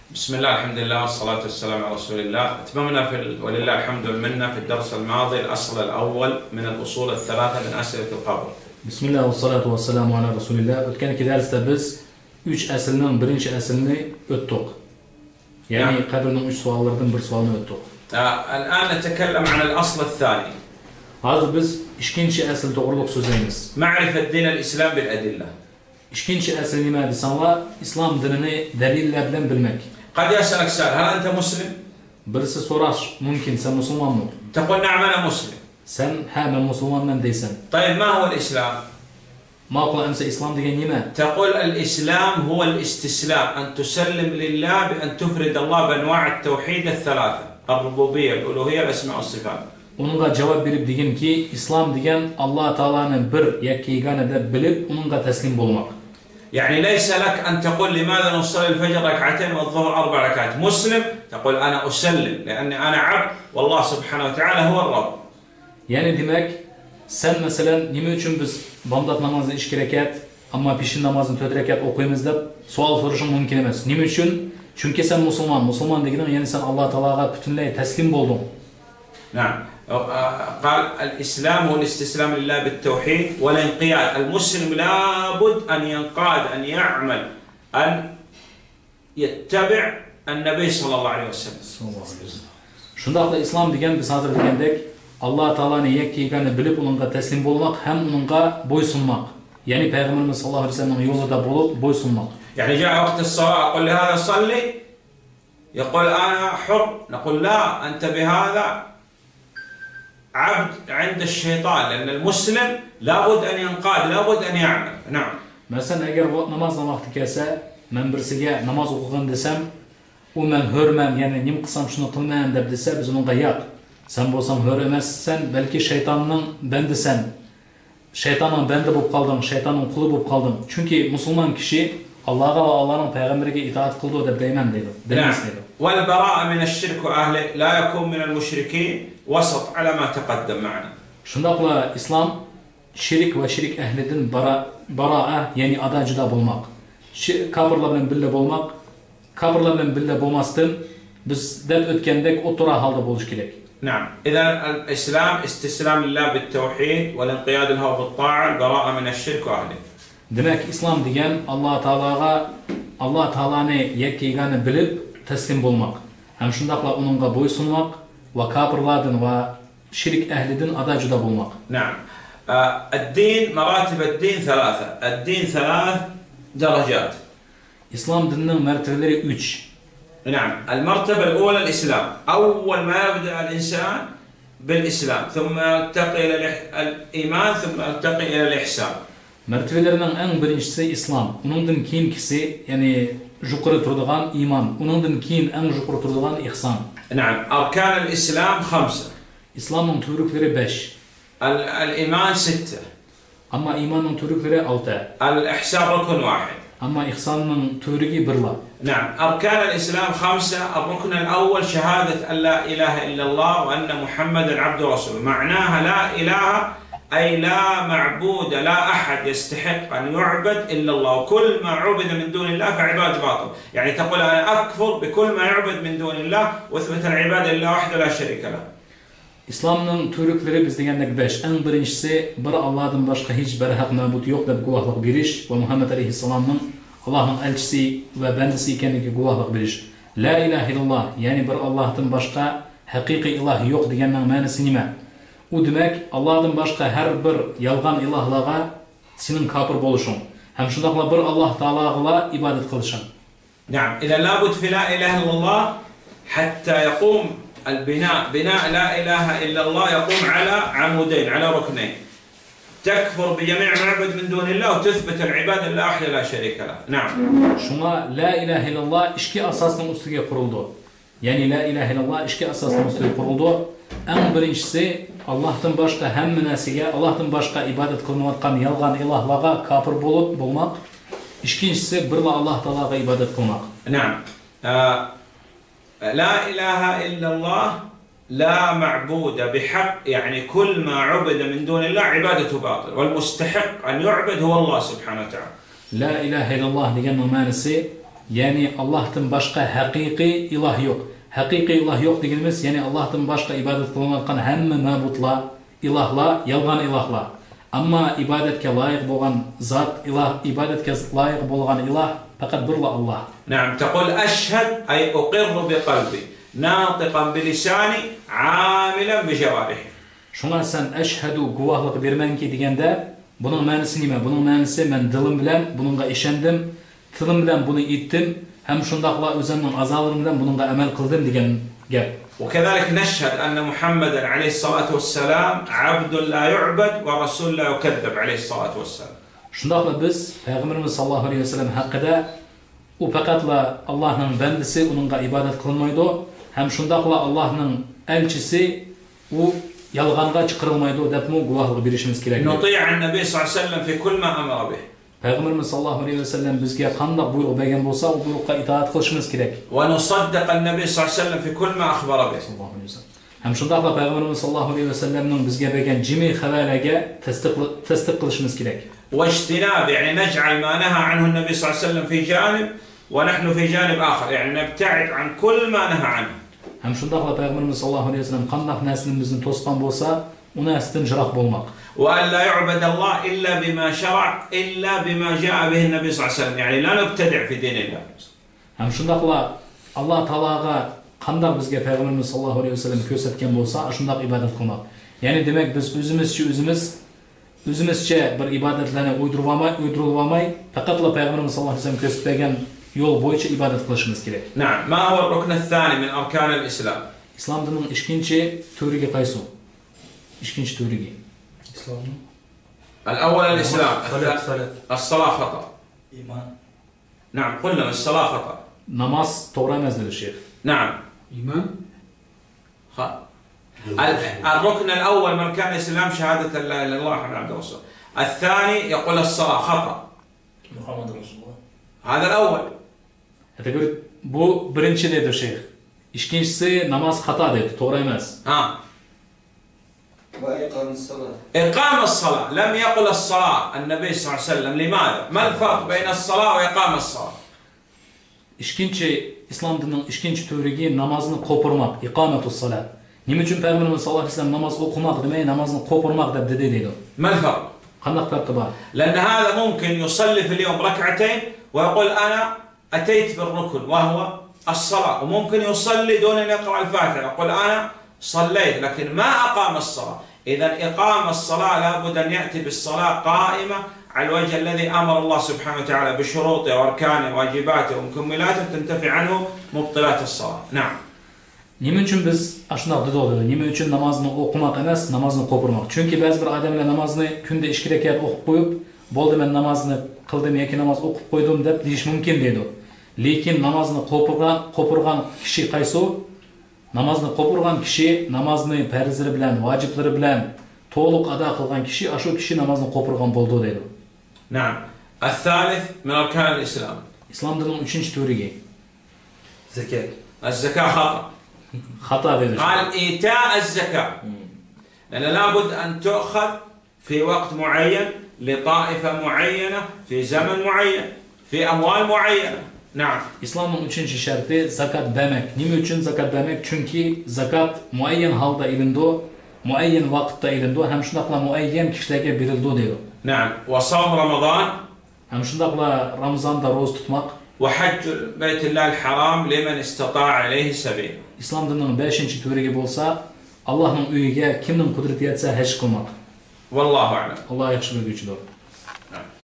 بسم الله، الحمد لله والصلاة والسلام على رسول الله. أتممنا ولله الحمد والمنة في الدرس الماضي الأصل الأول من الأصول الثلاثة من أسئلة القبر. Bismillah ve salatu ve selamu ala Resulillah. Ötkenki derste biz 3 əslinin birinci əslini öttük. Yani kabirinin 3 suallardan bir sualını öttük. الآن نتكلم عن الأصل الثاني. Hazır biz ikinci əsl doğruluk sözeyimiz. معرفة دين الإسلام بالأدلة. İkinci əsl neydi? Sana İslam dinini delille bilen bilmek. قد يسألك سؤال: هل أنت مسلم؟ Birisi sorar, mümkün sen Müslüman mı? تقول نعم أنا مسلم. Sen ben Müslüman deysen. طيب ما هو الإسلام؟ ما أقول أمس إسلام دين يما. تقول الإسلام هو الاستسلام، أن تسلم لله بأن تفرد الله بأنواع التوحيد الثلاثة: الربوبية، الألوهية، الأسماء والصفات. Onunla cevap verip degen ki İslam degen Allah Teala'nın bir yakkiganede bilip onunla teslim olmak. يعني ليس لك أن تقول لماذا نصلي الفجر ركعتين والظهر 4 ركعات. مسلم تقول أنا أسلم لأني أنا عبد والله سبحانه وتعالى هو الرب. Yani demek sen mesela nime için biz bamdat namazını 2 rekat ama peşin namazını 4 rekat okuyumuz deb sual soruşun mümkün emas. Nime için? Çünkü sen Müslüman degenen yani sen Allah Teala'ga bütünlüğe teslim oldun. نعم. قال الإسلام هو الاستسلام لله بالتوحيد والانقياد. المسلم لابد أن ينقاد، أن يعمل، أن يتبع النبي صلى الله عليه وسلم. Şundaqla İslam degen biz hazır degендek Allah Teala'nın yakkigani bilip onunla teslim olmak hem onunla boysunmak. Yani Peygamberimiz sallallahu aleyhi ve sellem'in yolunda bulup boysunmak. يعني جاء وقت الصلاة أقول لهذا صلي، يقول أنا حر، نقول لا، أنت بهذا عبد عند الشيطان، لأن المسلم لابد أن ينقاد، لابد أن يعمل. نعم. Mesela eğer namazdan vakti kelse, ben birisiga namaz okugan desem, o men hörmem, yani nim kılsam şunu kılmayan deb dese, biz onunla yak. Sen bolsam hör emezsen, belki şeytanın bendisen, şeytanın bendi bulup kaldın, şeytanın kulu bulup kaldın. Çünkü Müslüman kişi Allah'a ve Allah'ın peygamberine itaat kıldı deb deymen deydi. Demez deydi. والبراءة من الشرك وأهله لا يكون من المشركين وسط على ما تقدم معنا. Şundaqla İslam şirik ve şirik ehlidin bara'a yani adacıda bulmak. Kabirler bilen bille bulmak, kabirler bilen bille bulmasdan biz dep ötkendek otura halda buluş gerek. نعم. إذا الإسلام استسلام لله بالتوحيد والانقياد له بالطاعة، البراءة من الشرك وأهله. Demek İslam degen Allah Teala'nı yakkigani bilip teslim bulmak. Hem şundaqla onunla boysunmak ve kabirlerden ve şirik ehlidin adacıda bulmak. نعم. الدين مراتب الدين 3. الدين 3 درجات. İslam dininin mertebeleri 3. نعم. المرتبة الأولى الإسلام. أول ما يبدأ الإنسان بالإسلام، ثم يرتقي إلى الإيمان، ثم يرتقي إلى الإحسان. Mertebelerinden en birincisi İslam. Onundan keyinkisi yani yukarı turduğan iman. Onundan keyin en yukarı turduğan ihsan. نعم. أركان الإسلام 5. İslam'ın türükleri 5. الإيمان 6. Ama imanın türükleri 6. الإحسان ركن 1. Ama ihsanın türüğü 1. نعم. أركان الإسلام 5. الركن الأول شهادة أن لا إله إلا الله وأن محمدا عبد رسوله. معناها لا إله أي لا معبود، لا أحد يستحق أن يعبد إلا الله، وكل ما عبد من دون الله فعباد باطل. يعني تقول أنا أكفر بكل ما يعبد من دون الله وأثبت العبادة لله وحده لا شريك له. İslam'ın türükleri biz degendek 5. En birincisi bir Allah'tan başka hiç bir hak mabut yok deb guvahlık beriş ve Muhammed Aleyhisselam'ın Allah'ın elçisi ve bendisi ekenliği guvahlık beriş. La ilahe illallah yani bir Allah'tan başka hakiki ilah yok degenin manası nime? O demek Allah'tan başka her bir yalgan ilahlığa senin kafir boluşun. Hem şundaqla bir Allah Teala'ga ibadet kılışın. نعم. إذا لابد في لا إله إلا الله حتى يقوم البناء، بناء لا إله إلا الله يقوم على عمودين، على ركنين: تكفر بجميع ما يعبد من دون الله وتثبت العبادة لله وحده لا شريك له. نعم. Şuna la ilahe illallah iki asasının üstüne kuruldu. Yani la ilahe illallah iki asasının üstüne kuruldu. En birincisi Allah'tan başka hem nasiga, Allah'tan başka ibadet kılınayotgan yalgan ilahlarga kafir bolup bulmak. İkincisi birla Allah Teala'ga ibadet kılmak. نعم. لا إله إلا الله لا معبود بحق، يعني كل ما عبد من دون الله عبادته باطل، والمستحق أن يعبد هو الله سبحانه وتعالى. La ilahe illallah degenin manası Yani Allah'tan başka hakiki ilah yok. Hakiki ilah yok dediğimiz yani Allah'tan başka ibadet kılınatkan hemme mabutla, ilahla, yalgan ilahla. Ama ibadetke layık bolan zat ilah, ibadetke layık bolan ilah fakat birla Allah. نعم تقول أشهد أي أقر بقلبي ناطقا بلساني عاملا بجوارحي. Şuna sen eşhedü guvahlık vermen ki degende bunun manisi nime? Bunun manisi ben dilim bilen bununla işendim, tilim bilen bunu ettim, hem şundakla özümün azalırım bilen bununla amel kıldım degen gap. وكذلك نشهد أن محمدا عليه الصلاة والسلام عبد لا يعبد ورسول لا يكذب عليه الصلاة والسلام. Şundakla biz Peygamberimiz sallallahu aleyhi ve sellem hakkında o fakatla Allah'ın bendisi onunla ibadet kılmaydı. Hem şundakla Allah'ın elçisi o yalğanğa çıkarılmaydı dep mu guvahlık birişimiz gerek. نطيع النبي صلى الله عليه وسلم في كل ما أمر به. Peygamberimiz sallallahu aleyhi ve sellem bizge qandaq buyruq bergen bolsa o buyruqqa itaat qilishimiz kerak. ونصدق النبي صلى الله عليه وسلم في كل ما أخبر به. Hem şundaqla Peygamberimiz sallallahu aleyhi ve sellemning bizge bergen jimi xabarlarga tasdiq qilishimiz kerak. واجتناب يعني نجعل ما نهى عنه النبي صلى الله عليه وسلم في جانب ونحن في جانب آخر يعني نبتعد عن كل ما نهى عنه. Hem şundaqla Peygamberimiz sallallahu aleyhi ve sellem qandaq narsalarimizni to'sqan bolsa, u narsadan jiroq bolmoq. وأن لا يعبد الله إلا بما شرع إلا بما جاء به النبي صلى الله عليه وسلم يعني لا نبتدع في دين الله. Hem şundaqla Allah Taalaga qandaq bizge Peygamberimiz sallallahu aleyhi ve sellem ko'rsatgan bolsa, shundaq ibodat qilmoq. Yani demek biz o'zimizcha bir ibodatlarni o'ydirib olmay, faqatla Peygamberimiz sallallahu aleyhi ve sellem ko'rsatgan yo'l bo'yicha ibodat qilishimiz kerak. نعم ما هو الركن الثاني من أركان الإسلام؟ İslam dininin ikkinchi turiga qaysi? Ikkinchi turiga. الأول الإسلام. الصلاة خطأ. إيمان. نعم قلنا الصلاة خطأ. Namaz to'g'ri emas dedi Şeyh. نعم. إيمان. الركن الأول من كان الإسلام شهادة لا إله إلا الله محمد عبده ورسوله. الثاني يقول الصلاة خطأ. محمد رسول الله. هذا الأول. Bu birinchi dedi Şeyh. İkincisi namaz xato dedi, to'g'ri emas. وإقام الصلاة. إقام الصلاة لم يقل الصلاة النبي صلى الله عليه وسلم لماذا؟ ما الفرق بين الصلاة وإقام الصلاة؟ İkinci İslam dininin ikinci turigi namazını qopurmaq, iqamatus salat. Nima uchun Peygamberimiz sallallohu alayhi vasallam namoz o'qimaq demay, namozni qopurmaq deb dedi deydi. ما الفرق؟ Qanday farqi bor? لأن هذا ممكن يصلي في اليوم ركعتين ويقول أنا أتيت بالركن وهو الصلاة وممكن يصلي دون أن يقرأ الفاتحة يقول أنا صليت لكن ما أقام الصلاة. إذا إقام الصلاة لابد أن يأتي بالصلاة قائمة على الوجه الذي أمر الله سبحانه وتعالى بشروطه وأركانه وواجباته ومكملاته تنتفي عنه مبطلات الصلاة. نعم. Nima uchun biz ashundoq dedi? Nima uchun namozni o'qimaq emas, namozni qopurmaq? Chunki ba'zi bir odamlar namozni kunda 2 rakat o'qib qo'yib, bo'ldi men namozni qildim yoki namoz o'qib qo'ydim deb deyish mumkin deydi. Lekin namozni qopurgan kishi qaysi? Namozni qopurgan kishi namozni farzlari bilan, vojiblari bilan to'liq ado qilgan kishi, shu kishi namozni qopurgan bo'ldi deydi. نعم. الثالث من أركان الإسلام. İslam dininin 3-chi turiga. زكاة. الزكاة خطأ. Xato dedi. قال إيتاء الزكاة لأن لابد أن تؤخذ في وقت معين لطائفة معينة في زمن معين في أموال معينة. نعم. İslamın 3-chi sharti zakat bermek. Nima uchun zakat bermek? Chunki zakat muayyan holda ilindi, muayyan vaqtda ilindi, ham shundaqla muayyan kishilarga berildi deydi. نعم. وصوم رمضان. Ham shundaqla Ramazonda ro'za tutmoq. وحج بيت الله الحرام لمن استطاع إليه سبيل. İslam dininin 5-chi turiga bo'lsa, Allohning uyiga kimning qudrati yetsa haj qilmoq. والله أعلم. Alloh yaxshi bilguchidir.